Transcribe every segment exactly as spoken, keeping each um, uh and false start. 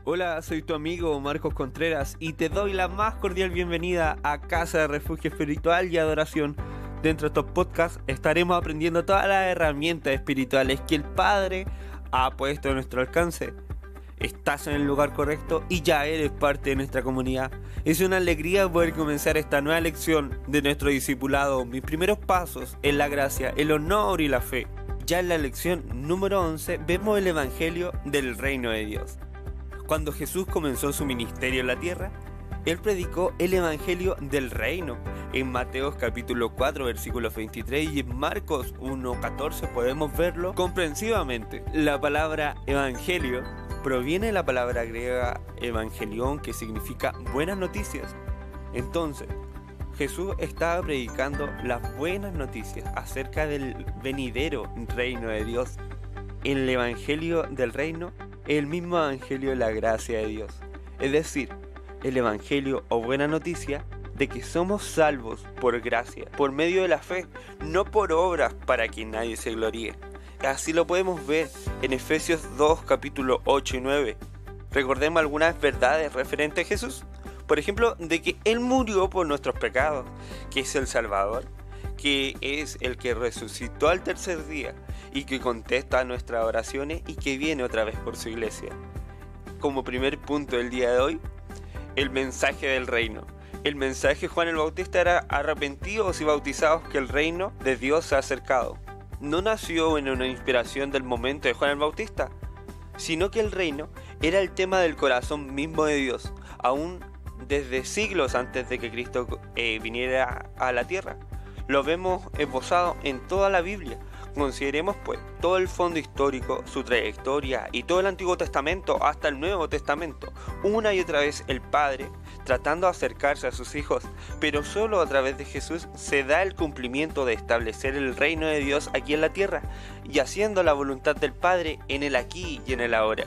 Hola, soy tu amigo Marcos Contreras y te doy la más cordial bienvenida a Casa de Refugio Espiritual y Adoración. Dentro de estos podcasts estaremos aprendiendo todas las herramientas espirituales que el Padre ha puesto a nuestro alcance. Estás en el lugar correcto y ya eres parte de nuestra comunidad. Es una alegría poder comenzar esta nueva lección de nuestro discipulado, mis primeros pasos en la gracia, el honor y la fe. Ya en la lección número once vemos el Evangelio del Reino de Dios. Cuando Jesús comenzó su ministerio en la tierra, Él predicó el Evangelio del Reino. En Mateo capítulo cuatro versículos veintitrés y en Marcos uno catorce podemos verlo comprensivamente. La palabra Evangelio proviene de la palabra griega Evangelion, que significa buenas noticias. Entonces, Jesús estaba predicando las buenas noticias acerca del venidero reino de Dios. El Evangelio del Reino es el mismo Evangelio de la gracia de Dios, es decir, el Evangelio o buena noticia de que somos salvos por gracia, por medio de la fe, no por obras para que nadie se gloríe. Así lo podemos ver en Efesios dos, capítulo ocho y nueve. Recordemos algunas verdades referentes a Jesús. Por ejemplo, de que Él murió por nuestros pecados, que es el Salvador, que es el que resucitó al tercer día y que contesta a nuestras oraciones y que viene otra vez por su iglesia. Como primer punto del día de hoy, el mensaje del reino. El mensaje de Juan el Bautista era: arrepentidos y bautizados, que el reino de Dios se ha acercado. No nació en una inspiración del momento de Juan el Bautista, sino que el reino era el tema del corazón mismo de Dios, aún desde siglos antes de que Cristo eh, viniera a la tierra. Lo vemos esbozado en toda la Biblia. Consideremos pues todo el fondo histórico, su trayectoria y todo el Antiguo Testamento hasta el Nuevo Testamento. Una y otra vez el Padre tratando de acercarse a sus hijos, pero solo a través de Jesús se da el cumplimiento de establecer el reino de Dios aquí en la tierra y haciendo la voluntad del Padre en el aquí y en el ahora.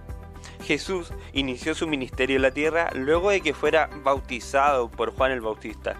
Jesús inició su ministerio en la tierra luego de que fuera bautizado por Juan el Bautista.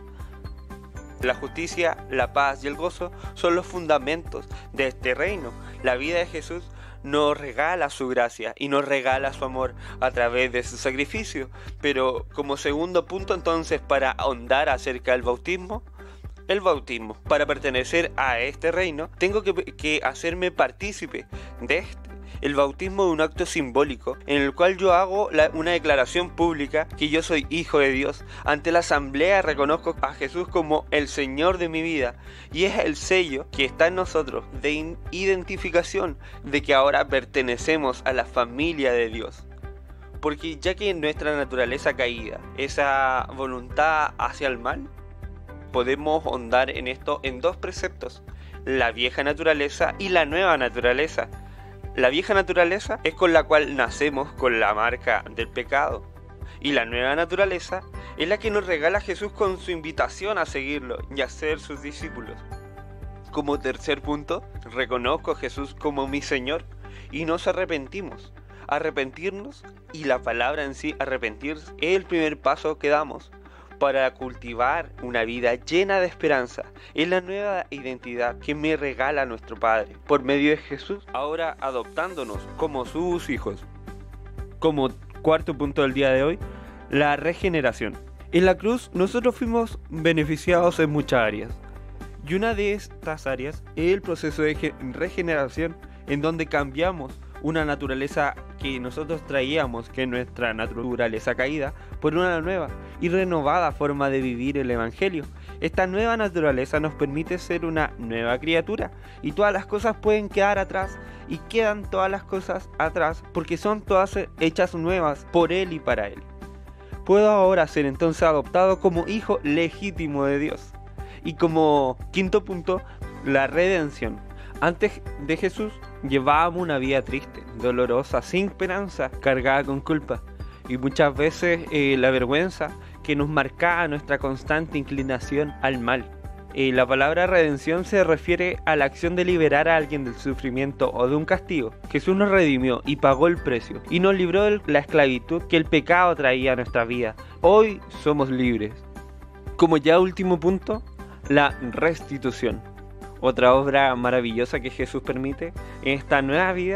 La justicia, la paz y el gozo son los fundamentos de este reino. La vida de Jesús nos regala su gracia y nos regala su amor a través de su sacrificio. Pero como segundo punto entonces, para ahondar acerca del bautismo, el bautismo. Para pertenecer a este reino, tengo que, que hacerme partícipe de este. El bautismo es un acto simbólico en el cual yo hago la, una declaración pública que yo soy hijo de Dios. Ante la asamblea reconozco a Jesús como el Señor de mi vida y es el sello que está en nosotros de identificación de que ahora pertenecemos a la familia de Dios. Porque ya que nuestra naturaleza caída, esa voluntad hacia el mal, podemos ahondar en esto en dos preceptos: la vieja naturaleza y la nueva naturaleza. La vieja naturaleza es con la cual nacemos con la marca del pecado, y la nueva naturaleza es la que nos regala Jesús con su invitación a seguirlo y a ser sus discípulos. Como tercer punto, reconozco a Jesús como mi Señor y nos arrepentimos. Arrepentirnos, y la palabra en sí, arrepentirse, es el primer paso que damos para cultivar una vida llena de esperanza. Es la nueva identidad que me regala nuestro Padre por medio de Jesús, ahora adoptándonos como sus hijos. Como cuarto punto del día de hoy, la regeneración. En la cruz nosotros fuimos beneficiados en muchas áreas, y una de estas áreas es el proceso de regeneración, en donde cambiamos una naturaleza que nosotros traíamos, que es nuestra naturaleza caída, por una nueva y renovada forma de vivir el Evangelio. Esta nueva naturaleza nos permite ser una nueva criatura, y todas las cosas pueden quedar atrás, y quedan todas las cosas atrás porque son todas hechas nuevas por Él y para Él. Puedo ahora ser entonces adoptado como hijo legítimo de Dios. Y como quinto punto, la redención. Antes de Jesús llevábamos una vida triste, dolorosa, sin esperanza, cargada con culpa, y muchas veces eh, la vergüenza que nos marcaba nuestra constante inclinación al mal. Eh, la palabra redención se refiere a la acción de liberar a alguien del sufrimiento o de un castigo. Jesús nos redimió y pagó el precio y nos libró de la esclavitud que el pecado traía a nuestra vida. Hoy somos libres. Como ya último punto, la restitución. Otra obra maravillosa que Jesús permite en esta nueva vida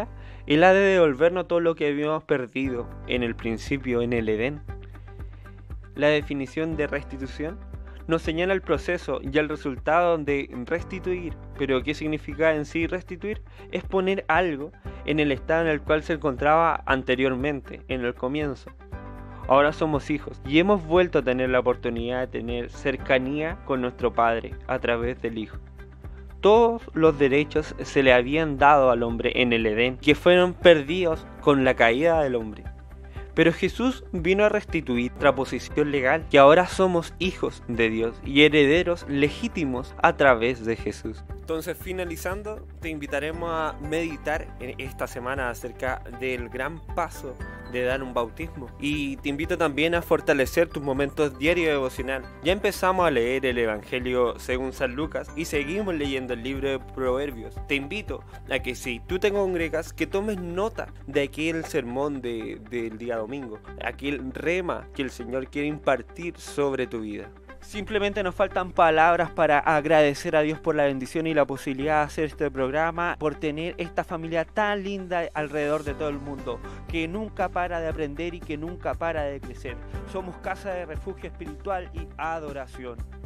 Él ha de devolvernos todo lo que habíamos perdido en el principio, en el Edén. La definición de restitución nos señala el proceso y el resultado de restituir. Pero ¿qué significa en sí restituir? Es poner algo en el estado en el cual se encontraba anteriormente, en el comienzo. Ahora somos hijos y hemos vuelto a tener la oportunidad de tener cercanía con nuestro Padre a través del Hijo. Todos los derechos se le habían dado al hombre en el Edén, que fueron perdidos con la caída del hombre. Pero Jesús vino a restituir nuestra posición legal, que ahora somos hijos de Dios y herederos legítimos a través de Jesús. Entonces, finalizando, te invitaremos a meditar en esta semana acerca del gran paso de dar un bautismo. Y te invito también a fortalecer tus momentos diarios devocional. Ya empezamos a leer el Evangelio según San Lucas y seguimos leyendo el libro de Proverbios. Te invito a que si tú te congregas, que tomes nota de aquel sermón de, del día domingo, aquel rema que el Señor quiere impartir sobre tu vida. Simplemente nos faltan palabras para agradecer a Dios por la bendición y la posibilidad de hacer este programa, por tener esta familia tan linda alrededor de todo el mundo, que nunca para de aprender y que nunca para de crecer. Somos Casa de Refugio Espiritual y Adoración.